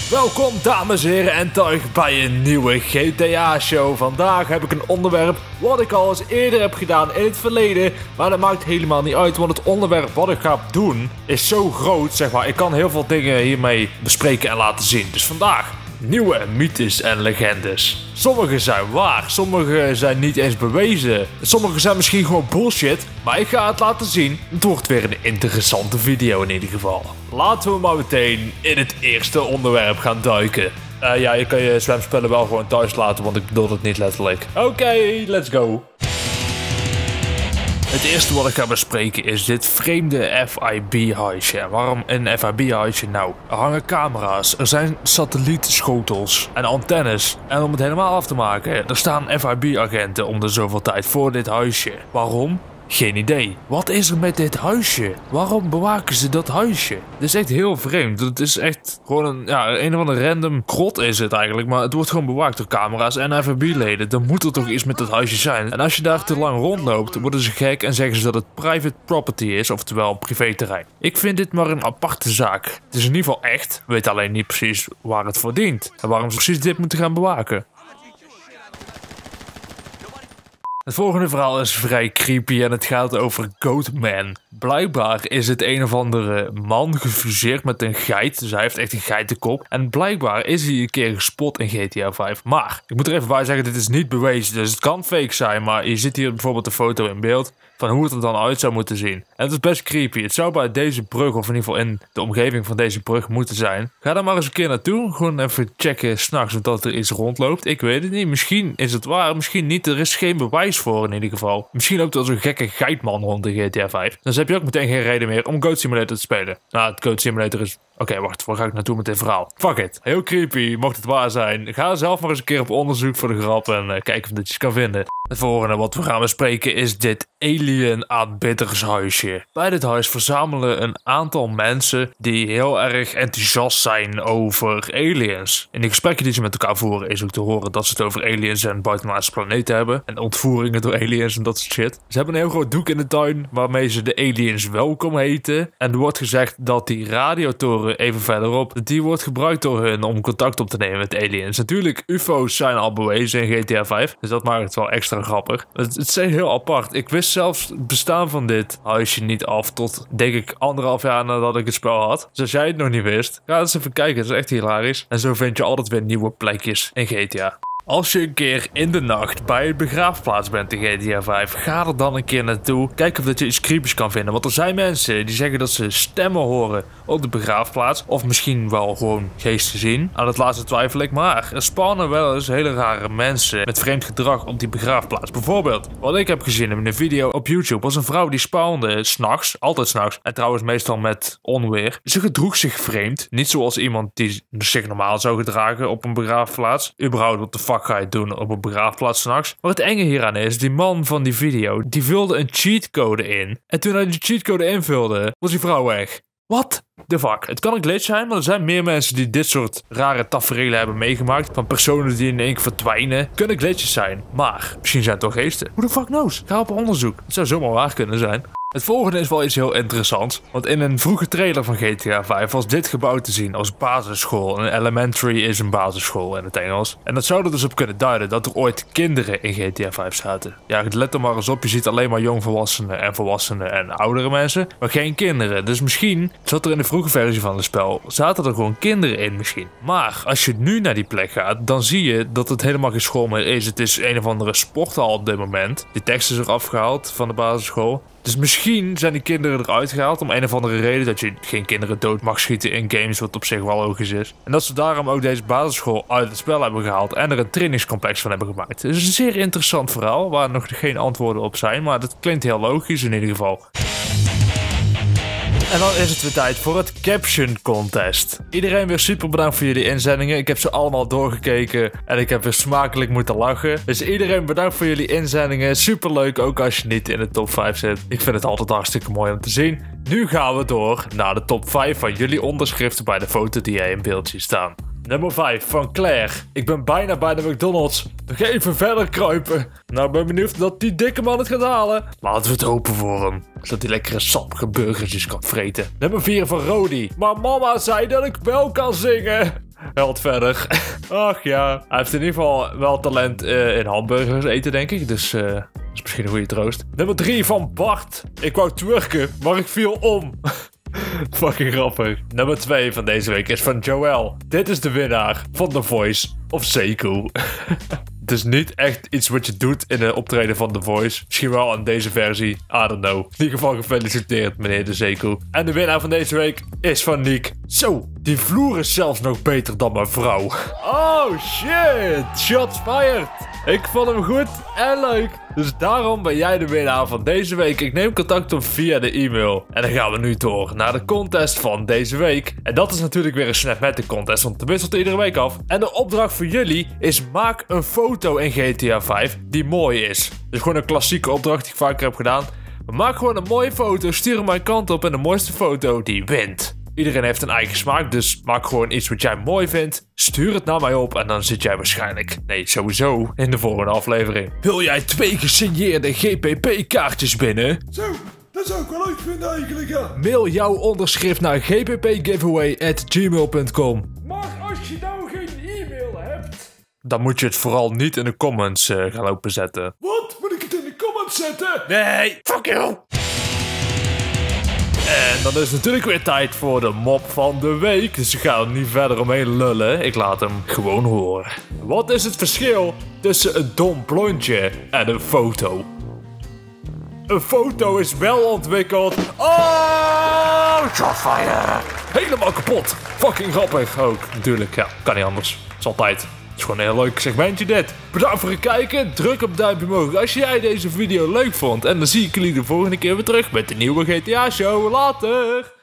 Welkom dames en heren en terug bij een nieuwe GTA show. Vandaag heb ik een onderwerp wat ik al eens eerder heb gedaan in het verleden. Maar dat maakt helemaal niet uit, want het onderwerp wat ik ga doen is zo groot, zeg maar. Ik kan heel veel dingen hiermee bespreken en laten zien. Dus vandaag nieuwe mythes en legendes. Sommige zijn waar, sommige zijn niet eens bewezen. Sommige zijn misschien gewoon bullshit, maar ik ga het laten zien. Het wordt weer een interessante video in ieder geval. Laten we maar meteen in het eerste onderwerp gaan duiken. Ja, je kan je zwemspullen wel gewoon thuis laten, want ik bedoel het niet letterlijk. Oké, let's go. Het eerste wat ik ga bespreken is dit vreemde FIB-huisje. Waarom een FIB-huisje? Nou, er hangen camera's, er zijn satellietschotels en antennes. En om het helemaal af te maken, er staan FIB-agenten om de zoveel tijd voor dit huisje. Waarom? Geen idee. Wat is er met dit huisje? Waarom bewaken ze dat huisje? Dit is echt heel vreemd. Het is echt gewoon een of andere random grot is het eigenlijk. Maar het wordt gewoon bewaakt door camera's en FIB-leden. Dan moet er toch iets met dat huisje zijn. En als je daar te lang rondloopt, worden ze gek en zeggen ze dat het private property is. Oftewel privéterrein. Ik vind dit maar een aparte zaak. Het is in ieder geval echt. Weet alleen niet precies waar het voor dient. En waarom ze precies dit moeten gaan bewaken. Het volgende verhaal is vrij creepy en het gaat over Goatman. Blijkbaar is het een of andere man gefuseerd met een geit. Dus hij heeft echt een geitenkop. En blijkbaar is hij een keer gespot in GTA 5. Maar, ik moet er even bij zeggen, dit is niet bewezen. Dus het kan fake zijn, maar je ziet hier bijvoorbeeld een foto in beeld van hoe het er dan uit zou moeten zien. En het is best creepy. Het zou bij deze brug, of in ieder geval in de omgeving van deze brug moeten zijn. Ga daar maar eens een keer naartoe. Gewoon even checken s'nachts of dat er iets rondloopt. Ik weet het niet. Misschien is het waar, misschien niet. Er is geen bewijs voor in ieder geval. Misschien loopt er zo'n gekke geitman rond in GTA 5. Dan heb je ook meteen geen reden meer om Goat Simulator te spelen. Nou, het Goat Simulator is... Oké, wacht, waar ga ik naartoe met dit verhaal? Fuck it. Heel creepy, mocht het waar zijn. Ga zelf maar eens een keer op onderzoek voor de grap en kijk of dat je kan vinden. Het volgende wat we gaan bespreken is dit alien aanbiddershuisje. Bij dit huis verzamelen een aantal mensen die heel erg enthousiast zijn over aliens. In de gesprekken die ze met elkaar voeren is ook te horen dat ze het over aliens en buitenaardse planeten hebben. En ontvoeringen door aliens en dat soort shit. Ze hebben een heel groot doek in de tuin waarmee ze de aliens welkom heten. En er wordt gezegd dat die radiotoren even verderop, die wordt gebruikt door hun om contact op te nemen met aliens. Natuurlijk, UFO's zijn al bewezen in GTA 5, dus dat maakt het wel extra grappig. Het is heel apart. Ik wist zelfs het bestaan van dit huisje niet af tot, denk ik, 1,5 jaar nadat ik het spel had. Dus als jij het nog niet wist, ga eens even kijken. Het is echt hilarisch. En zo vind je altijd weer nieuwe plekjes in GTA. Als je een keer in de nacht bij een begraafplaats bent in GTA 5, ga er dan een keer naartoe. Kijk of dat je iets creepies kan vinden. Want er zijn mensen die zeggen dat ze stemmen horen op de begraafplaats. Of misschien wel gewoon geesten zien. Aan het laatste twijfel ik. Maar er spawnen wel eens hele rare mensen met vreemd gedrag op die begraafplaats. Bijvoorbeeld, wat ik heb gezien in een video op YouTube, was een vrouw die spawnde s'nachts. Altijd s'nachts. En trouwens meestal met onweer. Ze gedroeg zich vreemd. Niet zoals iemand die zich normaal zou gedragen op een begraafplaats. Überhaupt, wat de fuck ga je doen op een begraafplaats s'nachts? Maar het enge hieraan is, die man van die video, die vulde een cheatcode in. En toen hij die cheatcode invulde, was die vrouw weg. What the fuck? Het kan een glitch zijn, maar er zijn meer mensen die dit soort rare taferelen hebben meegemaakt. Van personen die in één keer verdwijnen. Kunnen glitches zijn, maar misschien zijn het toch geesten. Who the fuck knows? Ga op onderzoek. Het zou zomaar waar kunnen zijn. Het volgende is wel iets heel interessants. Want in een vroege trailer van GTA 5 was dit gebouw te zien als basisschool. Een elementary is een basisschool in het Engels. En dat zou er dus op kunnen duiden dat er ooit kinderen in GTA 5 zaten. Ja, let er maar eens op. Je ziet alleen maar jongvolwassenen en oudere mensen. Maar geen kinderen. Dus misschien zat er in de vroege versie van het spel, zaten er gewoon kinderen in misschien. Maar als je nu naar die plek gaat, dan zie je dat het helemaal geen school meer is. Het is een of andere sporthal op dit moment. Die tekst is eraf gehaald van de basisschool. Dus misschien zijn die kinderen eruit gehaald om een of andere reden dat je geen kinderen dood mag schieten in games, wat op zich wel logisch is. En dat ze daarom ook deze basisschool uit het spel hebben gehaald en er een trainingscomplex van hebben gemaakt. Het is een zeer interessant verhaal waar nog geen antwoorden op zijn, maar dat klinkt heel logisch in ieder geval. En dan is het weer tijd voor het Caption Contest. Iedereen weer super bedankt voor jullie inzendingen. Ik heb ze allemaal doorgekeken en ik heb weer smakelijk moeten lachen. Dus iedereen bedankt voor jullie inzendingen. Super leuk, ook als je niet in de top 5 zit. Ik vind het altijd hartstikke mooi om te zien. Nu gaan we door naar de top 5 van jullie onderschriften bij de foto die jij in beeld ziet staan. Nummer 5 van Claire. Ik ben bijna bij de McDonald's. Nog even verder kruipen. Nou, ben benieuwd dat die dikke man het gaat halen. Laten we het hopen voor hem. Zodat hij lekkere sappige burgertjes kan vreten. Nummer 4 van Rodi. Maar mama zei dat ik wel kan zingen. Held verder. Ach ja. Hij heeft in ieder geval wel talent in hamburgers eten, denk ik. Dus dat is misschien een goede troost. Nummer 3 van Bart. Ik wou twerken, maar ik viel om. Fucking grappig. Nummer 2 van deze week is van Joël. Dit is de winnaar van The Voice of Zeku. Het is niet echt iets wat je doet in een optreden van The Voice. Misschien wel in deze versie. I don't know. In ieder geval gefeliciteerd, meneer de Zeku. En de winnaar van deze week is van Niek. Zo, die vloer is zelfs nog beter dan mijn vrouw. Oh shit, shots fired. Ik vond hem goed en leuk. Dus daarom ben jij de winnaar van deze week. Ik neem contact op via de e-mail. En dan gaan we nu door naar de contest van deze week. En dat is natuurlijk weer een Snapmatic contest, want het wisselt iedere week af. En de opdracht voor jullie is: maak een foto in GTA 5 die mooi is. Dus gewoon een klassieke opdracht die ik vaker heb gedaan. Maar maak gewoon een mooie foto, stuur hem mijn kant op en de mooiste foto die wint. Iedereen heeft een eigen smaak, dus maak gewoon iets wat jij mooi vindt. Stuur het naar mij op en dan zit jij waarschijnlijk, nee sowieso, in de volgende aflevering. Wil jij 2 gesigneerde GPP-kaartjes binnen? Zo, dat zou ik wel leuk vinden eigenlijk, ja. Mail jouw onderschrift naar gppgiveaway@gmail.com. Maar als je nou geen e-mail hebt... Dan moet je het vooral niet in de comments gaan lopen zetten. Wat? Moet ik het in de comments zetten? Nee, fuck you! En dan is het natuurlijk weer tijd voor de mop van de week. Dus ik ga er niet verder omheen lullen. Ik laat hem gewoon horen. Wat is het verschil tussen een dom blondje en een foto? Een foto is wel ontwikkeld. Oh, shotfire! Helemaal kapot. Fucking grappig ook. Natuurlijk, ja, kan niet anders. Het is altijd. Het is gewoon een heel leuk segmentje dit. Bedankt voor het kijken. Druk op duimpje omhoog als jij deze video leuk vond. En dan zie ik jullie de volgende keer weer terug met de nieuwe GTA show. Later!